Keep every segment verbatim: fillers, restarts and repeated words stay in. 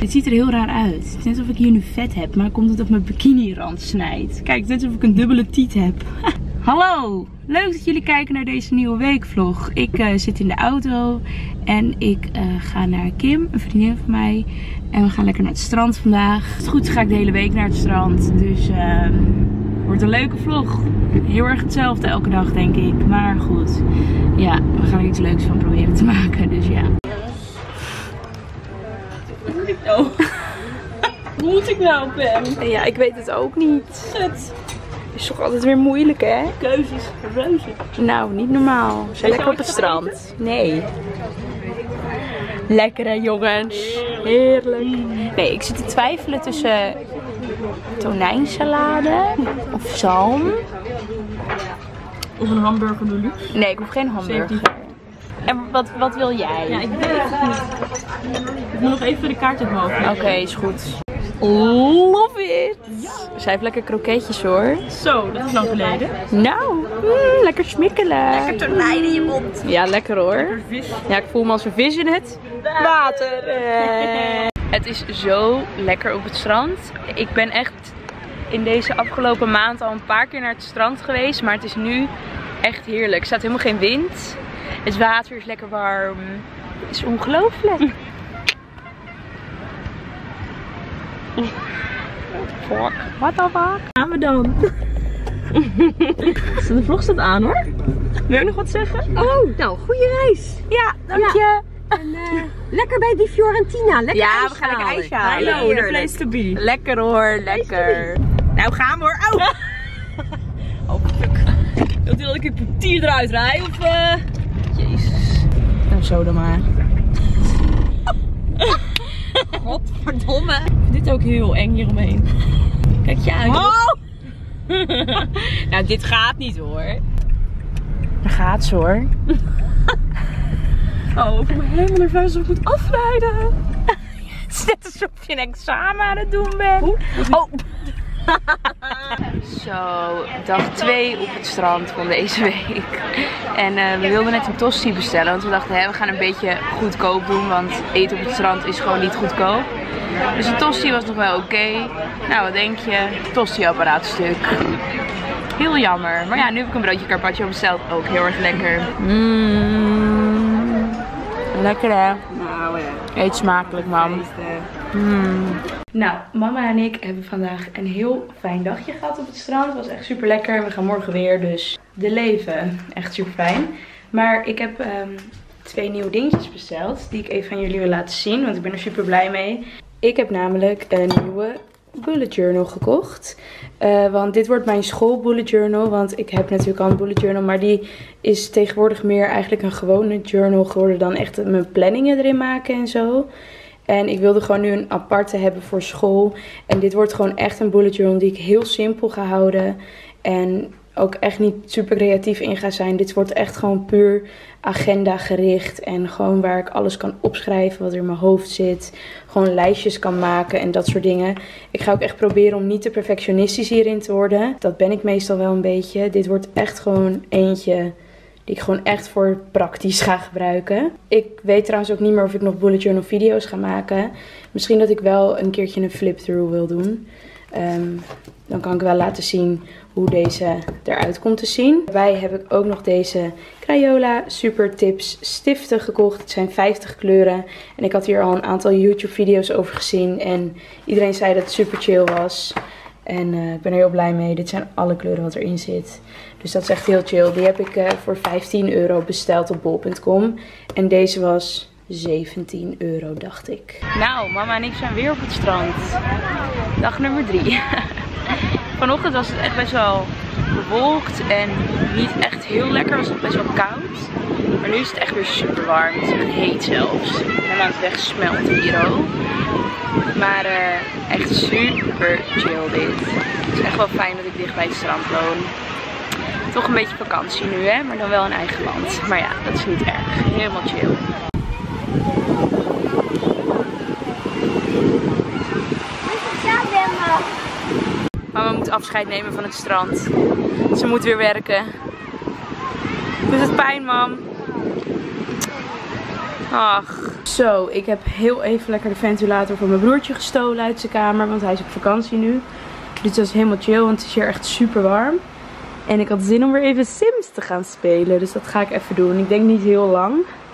het ziet er heel raar uit. Het is net alsof ik hier nu vet heb, maar komt het op mijn bikini rand snijdt. Kijk, het is net alsof ik een dubbele tiet heb. Hallo! Leuk dat jullie kijken naar deze nieuwe weekvlog. Ik uh, zit in de auto en ik uh, ga naar Kim, een vriendin van mij. En we gaan lekker naar het strand vandaag. Als het goed is ga ik de hele week naar het strand. Dus uh, wordt een leuke vlog. Heel erg hetzelfde elke dag denk ik. Maar goed, ja, we gaan er iets leuks van proberen te maken. Dus ja. Oh. Hoe moet ik nou, Pam? Ja, ik weet het ook niet. Het is toch altijd weer moeilijk, hè? Keuzes, reuze. Nou, niet normaal. We zijn lekker op het strand. Eten? Nee. Lekker hè, jongens. Heerlijk. Nee, ik zit te twijfelen tussen tonijnsalade of zalm. Of een hamburger deluxe. Nee, ik hoef geen hamburger. En wat, wat wil jij? Ja, ik weet het niet. Ik moet nog even de kaart in mijn hoofd. Oké, okay, is goed. Love it! Ja. Zij heeft lekker kroketjes hoor. Zo, dat is lang geleden. Nou, mm, lekker smikkelen. Lekker tonijn in je mond. Ja, lekker hoor. Lekker vis. Ja, ik voel me als een vis in het water. Eh. Het is zo lekker op het strand. Ik ben echt in deze afgelopen maand al een paar keer naar het strand geweest. Maar het is nu echt heerlijk. Er staat helemaal geen wind. Het water is lekker warm. Het is ongelooflijk. Fuck. What the fuck? Gaan we dan? De vlog staat aan hoor. Wil je nog wat zeggen? Oh, nou, goede reis. Ja, dank je. Ja. En uh, lekker bij die Fiorentina. Lekker ja, ijs we gaan lekker halen. ijs halen. Hallo, the place to be. Lekker hoor, lekker. Nou gaan we hoor. Oh, oh fuck. Wilt u dat ik het portier eruit rijd? Of uh... Jezus. Nou, zo dan maar. Godverdomme. Ik vind dit ook heel eng hieromheen. Kijk je uit. Oh! Nou, dit gaat niet hoor. Daar gaat ze hoor. Oh, ik voel me helemaal nerveus of ik moet afrijden. Het is net alsof je een examen aan het doen bent. Oh. Zo, dag twee op het strand van deze week. En uh, we wilden net een tosti bestellen, want we dachten hè, we gaan een beetje goedkoop doen, want eten op het strand is gewoon niet goedkoop. Dus de tosti was nog wel oké. Okay. Nou, wat denk je? Tosti-apparaat stuk. Heel jammer. Maar ja, nu heb ik een broodje carpaccio besteld. Ook heel erg lekker. Mm. Lekker hè? Nou ja. Eet smakelijk, mam. Mm. Nou, mama en ik hebben vandaag een heel fijn dagje gehad op het strand. Het was echt super lekker. We gaan morgen weer, dus de leven. Echt super fijn. Maar ik heb um, twee nieuwe dingetjes besteld die ik even aan jullie wil laten zien, want ik ben er super blij mee. Ik heb namelijk een nieuwe bullet journal gekocht. Uh, want dit wordt mijn school bullet journal. Want ik heb natuurlijk al een bullet journal. Maar die is tegenwoordig meer eigenlijk een gewone journal geworden dan echt mijn planningen erin maken en zo. En ik wilde gewoon nu een aparte hebben voor school. En dit wordt gewoon echt een bullet journal die ik heel simpel ga houden. En ook echt niet super creatief in ga zijn. Dit wordt echt gewoon puur agenda gericht. En gewoon waar ik alles kan opschrijven wat er in mijn hoofd zit. Gewoon lijstjes kan maken en dat soort dingen. Ik ga ook echt proberen om niet te perfectionistisch hierin te worden. Dat ben ik meestal wel een beetje. Dit wordt echt gewoon eentje die ik gewoon echt voor praktisch ga gebruiken. Ik weet trouwens ook niet meer of ik nog bullet journal video's ga maken. Misschien dat ik wel een keertje een flip-through wil doen. Um, dan kan ik wel laten zien hoe deze eruit komt te zien. Daarbij heb ik ook nog deze Crayola Super Tips stiften gekocht. Het zijn vijftig kleuren. En ik had hier al een aantal YouTube video's over gezien. En iedereen zei dat het super chill was. En uh, ik ben er heel blij mee. Dit zijn alle kleuren wat erin zit. Dus dat is echt heel chill. Die heb ik uh, voor vijftien euro besteld op bol punt com. En deze was zeventien euro, dacht ik. Nou, mama en ik zijn weer op het strand. Dag nummer drie. Vanochtend was het echt best wel bewolkt en niet echt heel lekker. Was het best wel koud. Maar nu is het echt weer super warm. Het is echt heet zelfs. Ik ben aan het wegsmelten hier ook. Maar uh, echt super chill dit. Het is echt wel fijn dat ik dicht bij het strand woon. Toch een beetje vakantie nu hè, maar dan wel in eigen land. Maar ja, dat is niet erg. Helemaal chill. Mama moet afscheid nemen van het strand. Ze moet weer werken. Doet het pijn, mam? Ach. Zo, ik heb heel even lekker de ventilator van mijn broertje gestolen uit zijn kamer. Want hij is op vakantie nu. Dus dat is helemaal chill, want het is hier echt super warm. En ik had zin om weer even Sims te gaan spelen. Dus dat ga ik even doen. Ik denk niet heel lang.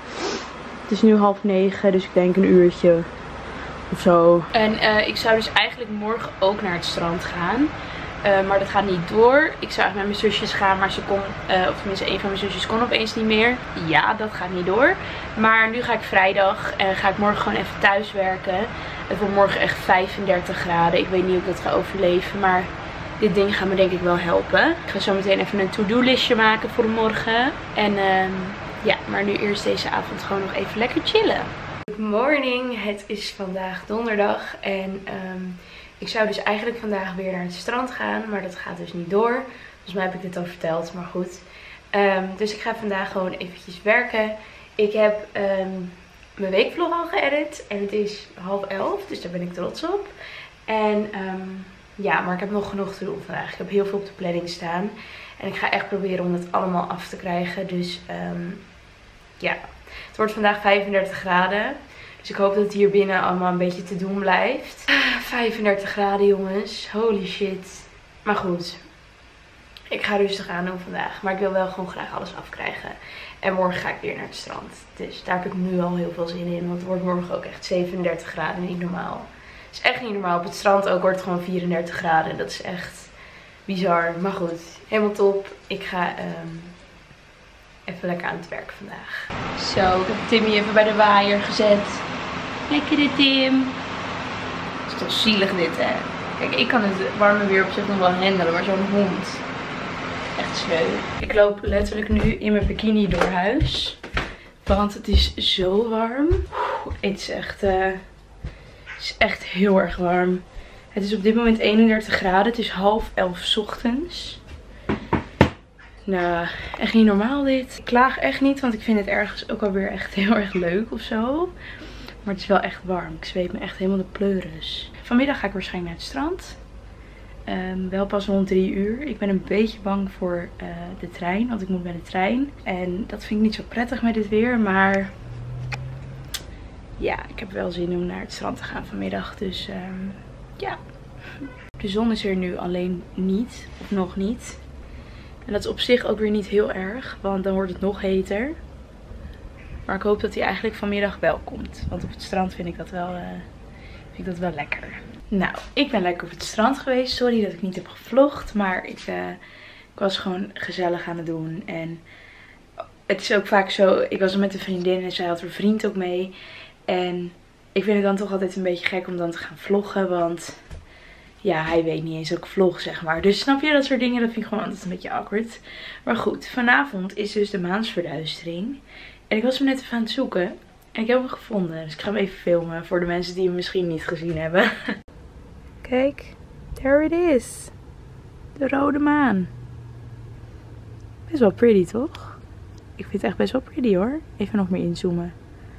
Het is nu half negen, dus ik denk een uurtje of zo. En uh, ik zou dus eigenlijk morgen ook naar het strand gaan. Uh, maar dat gaat niet door. Ik zou eigenlijk met mijn zusjes gaan, maar ze kon, uh, of tenminste een van mijn zusjes kon opeens niet meer. Ja, dat gaat niet door. Maar nu ga ik vrijdag en ga ik morgen gewoon even thuis werken. Het wordt morgen echt vijfendertig graden. Ik weet niet of ik dat ga overleven, maar dit ding gaat me denk ik wel helpen. Ik ga zo meteen even een to-do listje maken voor morgen. En uh, ja, maar nu eerst deze avond gewoon nog even lekker chillen. Good morning, het is vandaag donderdag en um, ik zou dus eigenlijk vandaag weer naar het strand gaan, maar dat gaat dus niet door. Volgens mij heb ik dit al verteld, maar goed. Um, dus ik ga vandaag gewoon eventjes werken. Ik heb um, mijn weekvlog al geëdit en het is half elf, dus daar ben ik trots op. En um, ja, maar ik heb nog genoeg te doen vandaag. Ik heb heel veel op de planning staan. En ik ga echt proberen om het allemaal af te krijgen. Dus um, ja, het wordt vandaag vijfendertig graden. Dus ik hoop dat het hier binnen allemaal een beetje te doen blijft. vijfendertig graden jongens. Holy shit. Maar goed. Ik ga rustig aan doen vandaag. Maar ik wil wel gewoon graag alles afkrijgen. En morgen ga ik weer naar het strand. Dus daar heb ik nu al heel veel zin in. Want het wordt morgen ook echt zevenendertig graden. Niet normaal. Het is echt niet normaal. Op het strand ook wordt het gewoon vierendertig graden. Dat is echt bizar. Maar goed. Helemaal top. Ik ga um, even lekker aan het werk vandaag. Zo, ik heb Timmy even bij de waaier gezet. Lekkere Tim. Het is toch zielig dit, hè? Kijk, ik kan het warme weer op zich nog wel handelen, maar zo'n hond. Echt sneu. Ik loop letterlijk nu in mijn bikini door huis. Want het is zo warm. Het is echt, uh, het is echt heel erg warm. Het is op dit moment eenendertig graden. Het is half elf 's ochtends. Nou, echt niet normaal dit. Ik klaag echt niet, want ik vind het ergens ook alweer echt heel erg leuk of zo. Maar het is wel echt warm. Ik zweet me echt helemaal de pleuris. Vanmiddag ga ik waarschijnlijk naar het strand. Um, wel pas rond drie uur. Ik ben een beetje bang voor uh, de trein, want ik moet met de trein. En dat vind ik niet zo prettig met dit weer, maar ja, ik heb wel zin om naar het strand te gaan vanmiddag. Dus um, ja. De zon is er nu alleen niet, of nog niet. En dat is op zich ook weer niet heel erg, want dan wordt het nog heter. Maar ik hoop dat hij eigenlijk vanmiddag wel komt. Want op het strand vind ik dat wel, uh, vind ik dat wel lekker. Nou, ik ben lekker op het strand geweest. Sorry dat ik niet heb gevlogd, maar ik, uh, ik was gewoon gezellig aan het doen. En het is ook vaak zo, ik was er met een vriendin en zij had haar vriend ook mee. En ik vind het dan toch altijd een beetje gek om dan te gaan vloggen, want ja, hij weet niet eens dat ik vlog, zeg maar. Dus snap je, dat soort dingen, dat vind ik gewoon altijd een beetje awkward. Maar goed, vanavond is dus de maansverduistering. En ik was hem net even aan het zoeken. En ik heb hem gevonden. Dus ik ga hem even filmen voor de mensen die hem misschien niet gezien hebben. Kijk, there it is. De rode maan. Best wel pretty, toch? Ik vind het echt best wel pretty, hoor. Even nog meer inzoomen.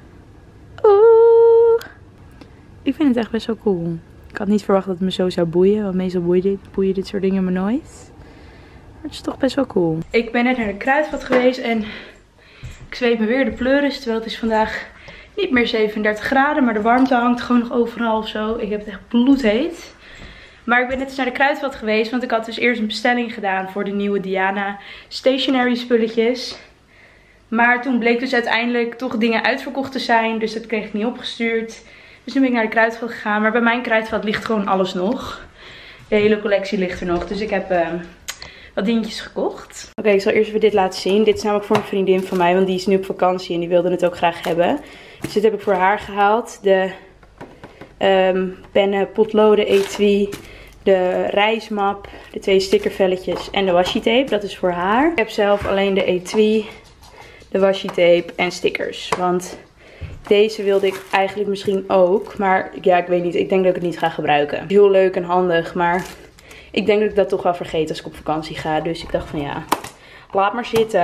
Oeh. Ik vind het echt best wel cool. Ik had niet verwacht dat het me zo zou boeien. Want meestal boeien dit, boeien dit soort dingen me nooit. Maar het is toch best wel cool. Ik ben net naar de Kruidvat geweest en ik zweet me weer de pleuris. Terwijl het is vandaag niet meer zevenendertig graden. Maar de warmte hangt gewoon nog overal of zo. Ik heb het echt bloedheet. Maar ik ben net eens naar de Kruidvat geweest. Want ik had dus eerst een bestelling gedaan voor de nieuwe Diana stationery spulletjes. Maar toen bleek dus uiteindelijk toch dingen uitverkocht te zijn. Dus dat kreeg ik niet opgestuurd. Dus nu ben ik naar de Kruidvat gegaan. Maar bij mijn Kruidvat ligt gewoon alles nog. De hele collectie ligt er nog. Dus ik heb uh, wat dingetjes gekocht. Oké, okay, ik zal eerst even dit laten zien. Dit is namelijk voor een vriendin van mij. Want die is nu op vakantie en die wilde het ook graag hebben. Dus dit heb ik voor haar gehaald. De um, pennen, potloden, etui. De reismap. De twee stickervelletjes en de washi tape. Dat is voor haar. Ik heb zelf alleen de etui, de washi tape en stickers. Want deze wilde ik eigenlijk misschien ook. Maar ja, ik weet niet. Ik denk dat ik het niet ga gebruiken. Heel leuk en handig. Maar ik denk dat ik dat toch wel vergeet als ik op vakantie ga. Dus ik dacht van ja, laat maar zitten.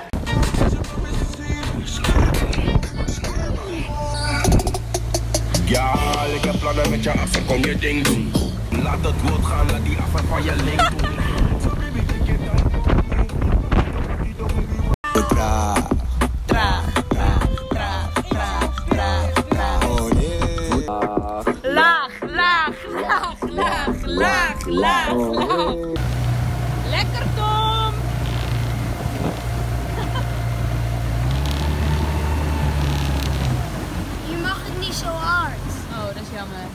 Ja, ik heb plannen met je af en kom je ding doen. Laat het woord gaan, laat die af en van je link doen. Traag, traag, traag, traag, traag, traag. laag, laag. Lekker, Tom! Je mag het niet zo hard. Oh, dat is jammer.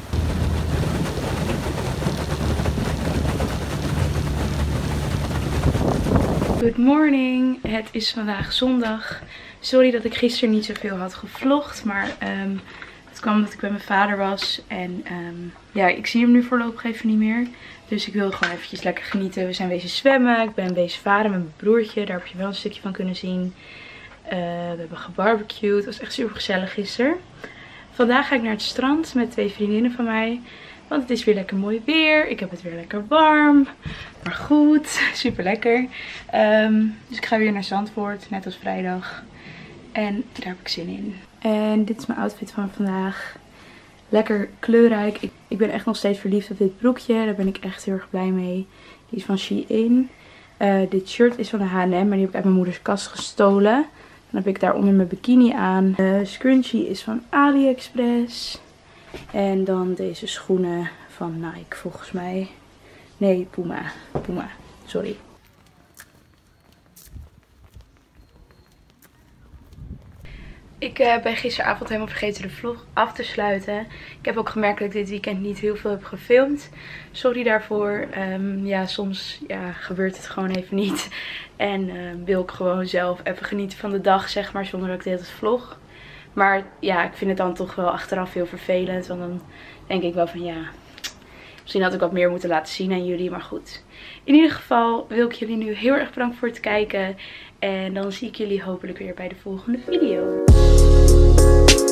Good morning, het is vandaag zondag. Sorry dat ik gisteren niet zoveel had gevlogd, maar um, het kwam omdat ik bij mijn vader was. En um, ja, ik zie hem nu voorlopig even niet meer. Dus ik wil gewoon eventjes lekker genieten. We zijn wezen zwemmen, ik ben wezen varen met mijn broertje. Daar heb je wel een stukje van kunnen zien. Uh, we hebben gebarbecued, het was echt super gezellig gisteren. Vandaag ga ik naar het strand met twee vriendinnen van mij. Want het is weer lekker mooi weer. Ik heb het weer lekker warm. Maar goed. Super lekker. Um, dus ik ga weer naar Zandvoort. Net als vrijdag. En daar heb ik zin in. En dit is mijn outfit van vandaag. Lekker kleurrijk. Ik, ik ben echt nog steeds verliefd op dit broekje. Daar ben ik echt heel erg blij mee. Die is van Shein. Uh, dit shirt is van de H en M. Maar die heb ik uit mijn moeders kast gestolen. Dan heb ik daaronder mijn bikini aan. De scrunchie is van AliExpress. En dan deze schoenen van Nike volgens mij. Nee, Puma. Puma, sorry. Ik uh, ben gisteravond helemaal vergeten de vlog af te sluiten. Ik heb ook gemerkt dat ik dit weekend niet heel veel heb gefilmd. Sorry daarvoor. Um, ja, soms ja, gebeurt het gewoon even niet. En uh, wil ik gewoon zelf even genieten van de dag, zeg maar, zonder dat ik de hele tijd vlog. Maar ja, ik vind het dan toch wel achteraf heel vervelend. Want dan denk ik wel van ja, misschien had ik wat meer moeten laten zien aan jullie. Maar goed, in ieder geval wil ik jullie nu heel erg bedanken voor het kijken. En dan zie ik jullie hopelijk weer bij de volgende video.